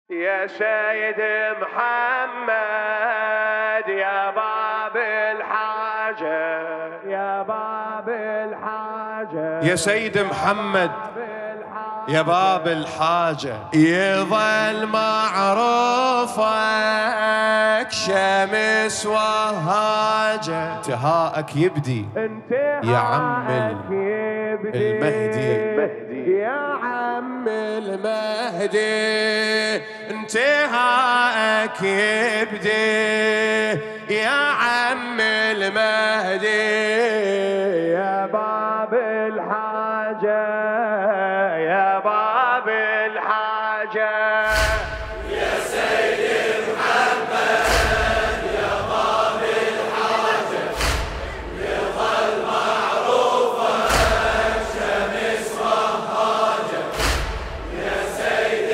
يا سيد محمد يا باب الحاجة، يا باب الحاجة، يا سيد محمد يا باب الحاجة، يظل معروفك شمس وهاجة، انتهاءك يبدي يا عم المهدي، يا عم المهدي، انتهاءك يبدي يا عم المهدي، يا باب الحاجة، يا باب الحاجة، يا سيد محمد يا باب الحاجة، يظل معروفك شمس وهاجة، يا سيد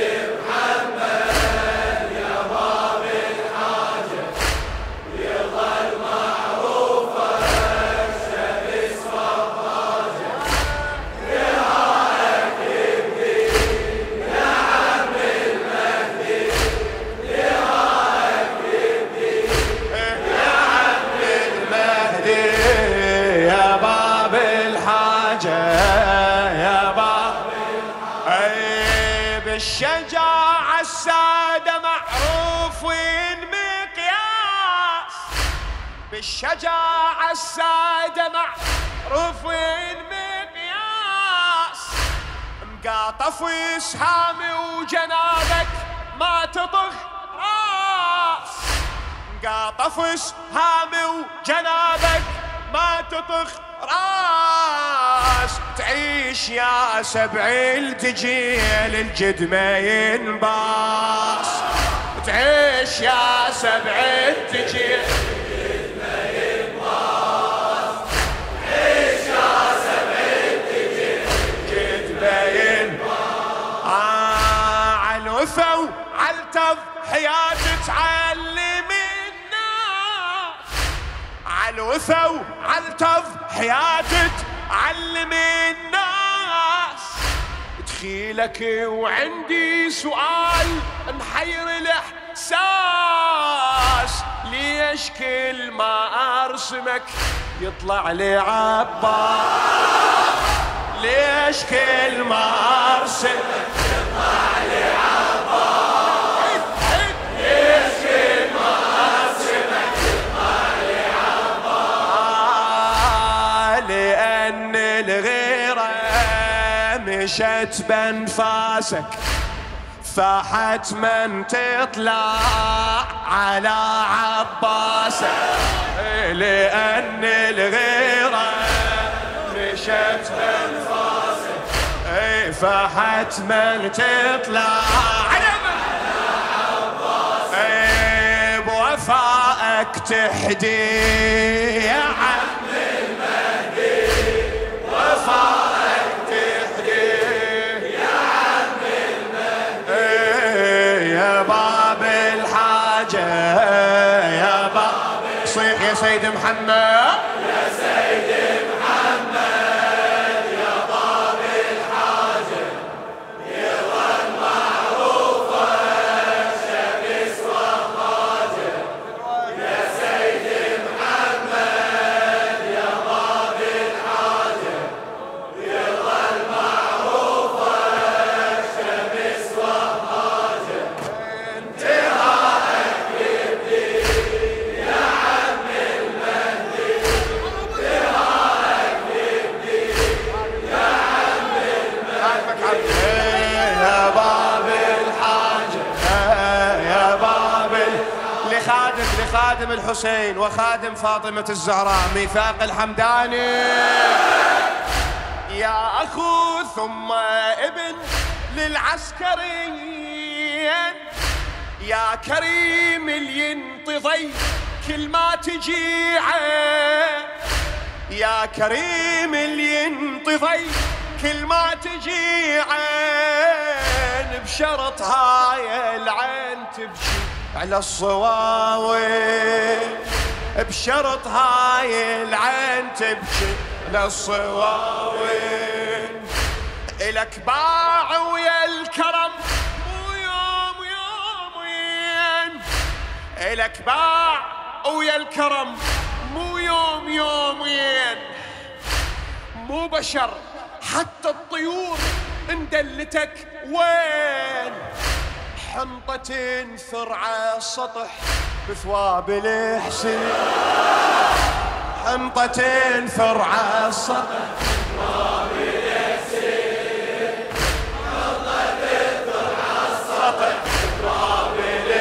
محمد يا باب الحاجة، يظل معروفك شمس وهاجة، نهارك يبدي يا عم المهدي، نهارك يبدي يا عم المهدي، يا باب الحاجة، يا باب الحاجة، بالشجاعة السادة معروفين مقياس، بالشجاعة السادة معروفين مقياس، مقاطف واسهامي وجنابك ما تطخ راس، مقاطف واسهامي وجنابك ما تطخ راس، تعيش يا سبع الدجيل الجد ما ينباس، تعيش يا سبع الدجيل الجد ما ينباس، عيش يا سبع الدجيل الجد ما ينباس، عالوفا وعالتضحيات تعلم الناس، عالوفا وعالتضحيات تعلم الناس، دخيلك وعندي سؤال محير الاحساس، ليش كل ما ارسمك يطلع لي عباس، ليش كل ما ارسمك يطلع لي عباس، ليش كل ما ارسمك يطلع لي عباس، لأن الغيرة مشت بانفاسك، فحتما تطلع على عباسك، لأن الغيرة مشت بانفاسك، فحتما تطلع على عباسك، بوفائك تحدي يا عم المهدي، وفائك تحدي يا عم المهدي، يا باب الحاجة، يا باب صيح يا سيد محمد، يا سيد محمد يا باب الحاجة، يظل معروفك شمس وهاجة، يا سيد محمد يا باب الحاجة، يظل معروفك شمس وهاجة، انتهاءك يبدي يا عم المهدي، انتهاءك يبدي يا عم المهدي، يا باب الحاجة، يا باب لخادم الحسين وخادم فاطمة الزهراء ميثاق الحمداني، يا أخو ثم ابن للعسكريين، يا كريم اللي ينتظي كل ما تجي عين، يا كريم اللي ينتظي كل ما تجي عين، بشرط هاي العين تبكي على الصواوي، بشرط هاي العين تبكي على الصواوي، إلك باع ويا الكرم مو يوم إلك باع ويا الكرم مو يوم يومين، مو بشر حتى الطيور اندلتك وين. حنطة تنثر على السطح بثواب الحسين، حنطة تنثر على السطح بثواب الحسين، حنطة تنثر على السطح بثواب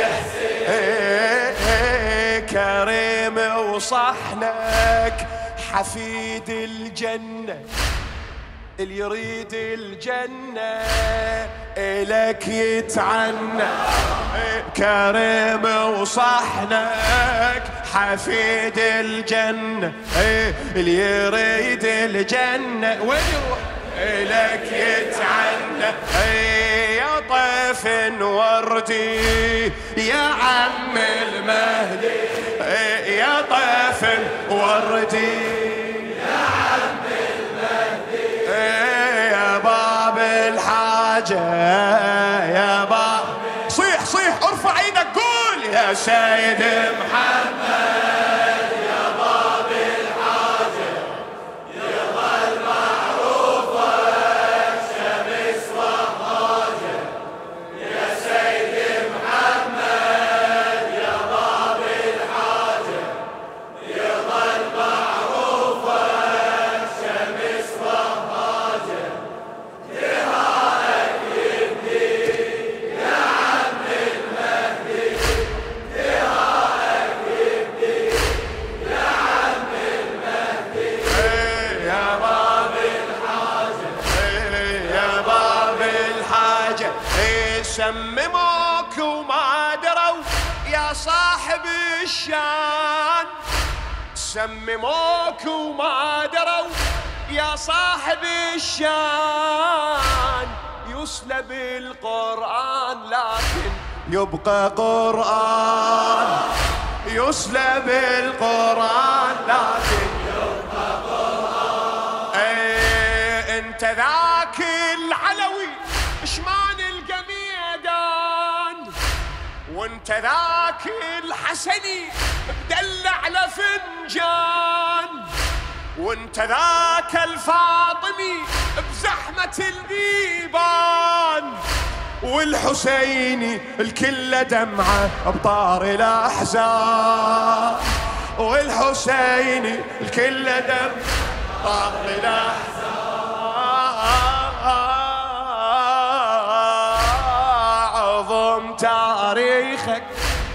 الحسين. كريم وصحنك حفيد الجنة، اللي يريد الجنة إلك يتعنى. كريم وصحنك حفيد الجنة، اللي يريد الجنة وين يروح إلك يتعنى. يا طيف وردي يا عم المهدي، يا طيف وردي يا عم المهدي، يا باب الحاجة يا باب. صيح صيح ارفع ايدك قول يا سيد محمد، يا باب الحاجة يظل معروفك شمس وهاجة. يا سيد محمد يا باب الحاجة يظل معروفك شمس وهاجة. دهائك يبدي يا عم المهدي، دهائك يبدي يا عم المهدي. يا باب الحاجة يا باب الحاجة. سمموك وما دروا يا صاحب الشان، سمموك وما دروا يا صاحب الشان. يسلب القرآن لكن يبقى قرآن، يسلب القرآن لكن يبقى قرآن. انت ذاك العلوي شمان القميدان، وانت ذاك الحسني بدلع لفنجان، وانت ذاك الفاطمي بزحمة البيبان، والحسيني الكل دمعة بطار الأحزان، والحسيني الكل دمعة بطار الأحزان. عظم تاريخك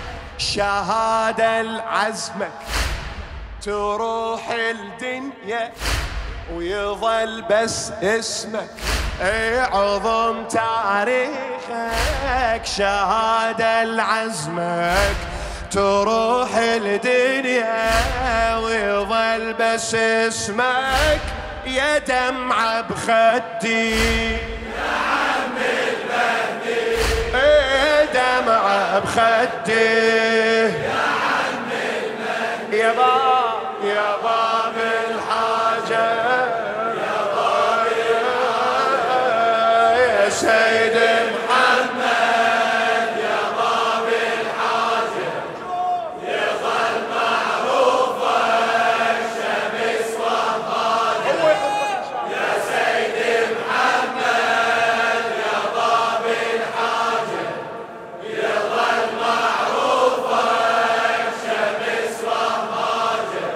شهادة لعزمك، تروح الدنيا ويظل بس اسمك. عظم تاريخك شهادة لعزمك، تروح الدنيا ويظل بس اسمك. يا دمعة بخدي يا عم المهدي، دمعة بخدي يا عم المهدي. يا باب الحاجة يا باب يا سيد محمد، يا باب الحاجة يظل معروفك شمس وهاجة. يا سيد محمد يا باب الحاجة يظل معروفك شمس وهاجة.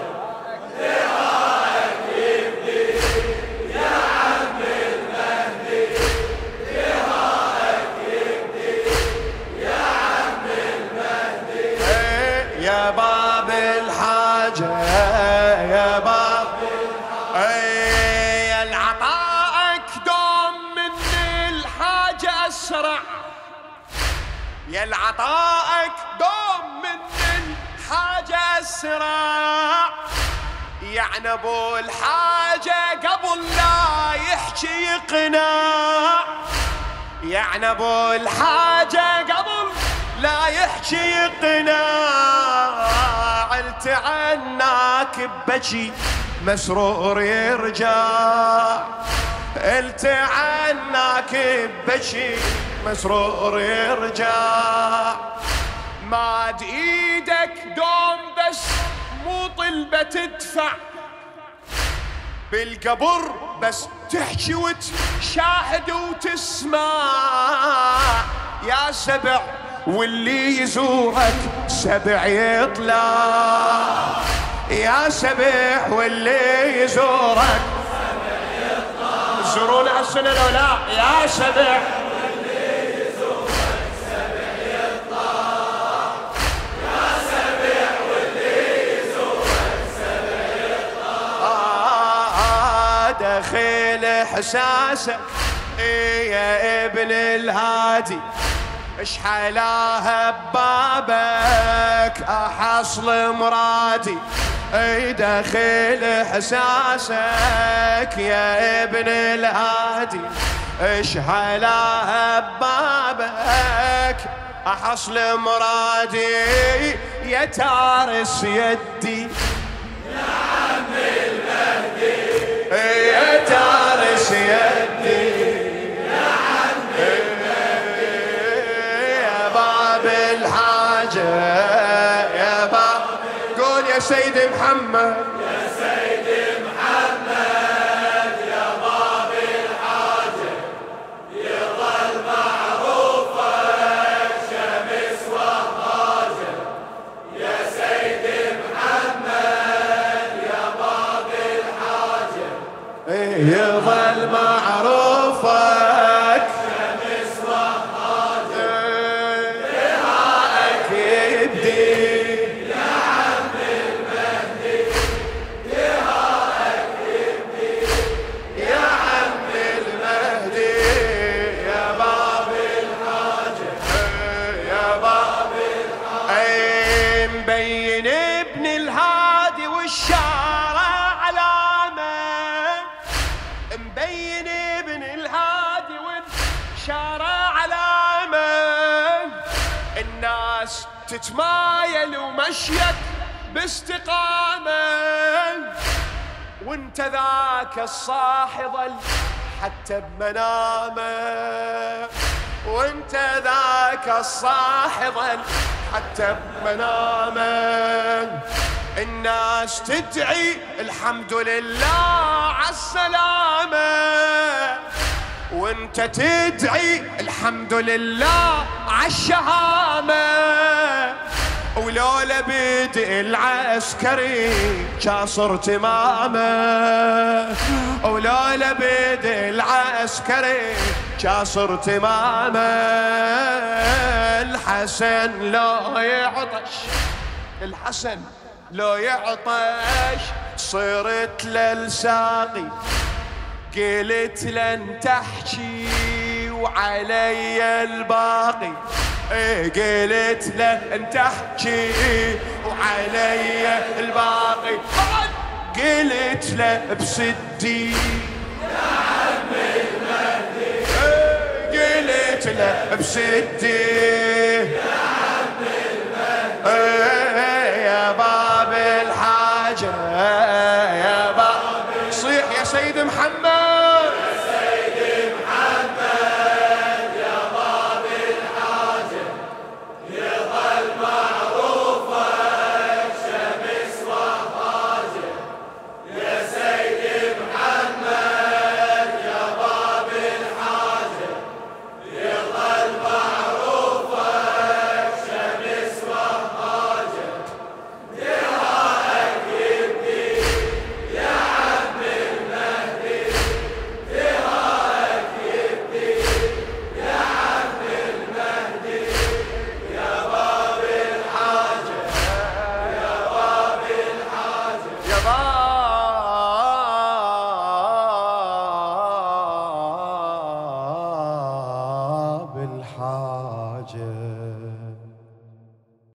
دهائك يبدي يا عم المهدي، دهائك يبدي يا عم المهدي. يا باب الحاجة يا باب الحاجة. العطائك دوم من الحاجة أسرع، يا العطائك دوم من الحاجة أسرع. يعني ابو الحاجة قبل لا يحكي يقنع، يعني ابو الحاجة قبل لا يحكي يقنع. قلت عناك ببكي مسرور يرجع، قلت عناك ببكي مسرور يرجع. ماد ايدك دوم بس مو طلبة تدفع، بالقبر بس تحكي وتشاهد وتسمع. يا سبع واللي يزورك سبع يطلع، يا سبع واللي يزورك سبع يطلع. زورونا هالسنة لو لا؟ يا سبع واللي يزورك سبع يطلع، يا سبع واللي يزورك سبع يطلع. دخيل احساسك يا ابن الهادي، اش حلاها ببابك احصل مرادي. اي دخل احساسك يا ابن الهادي، اش حلاها ببابك احصل مرادي. يا تارس يدي يا عم المهدي، يا تارس يدي يا عم يا باب. قول يا سيدي محمد، يا سيدي محمد يا باب الحاجة، يظل معروفك شمس وهاجة. يا سيدي محمد يا باب الحاجة، يظل معروفك شمس وهاجة. مبين ابن الهادي والشارع علامة، مبين ابن الهادي والشارع علامة. الناس تتمايل ومشيك باستقامة، وانت ذاك الصاحي ظل حتى بمنامه، وانت ذاك الصاحي ظل حتى بمنامه. الناس تدعي الحمد لله عالسلامة، وانت تدعي الحمد لله عالشهامة. ولولا بدء العسكري كاصر تمامه، ولولا بدء العسكري كاصر تمامه. الحسن لو يعطش، الحسن لو يعطش صرت للساقي، قلت لن تحكي وعلي الباقي. قلت لن تحكي وعلي الباقي. قلت له بصدي يا عم المهدي، قلت له بصدي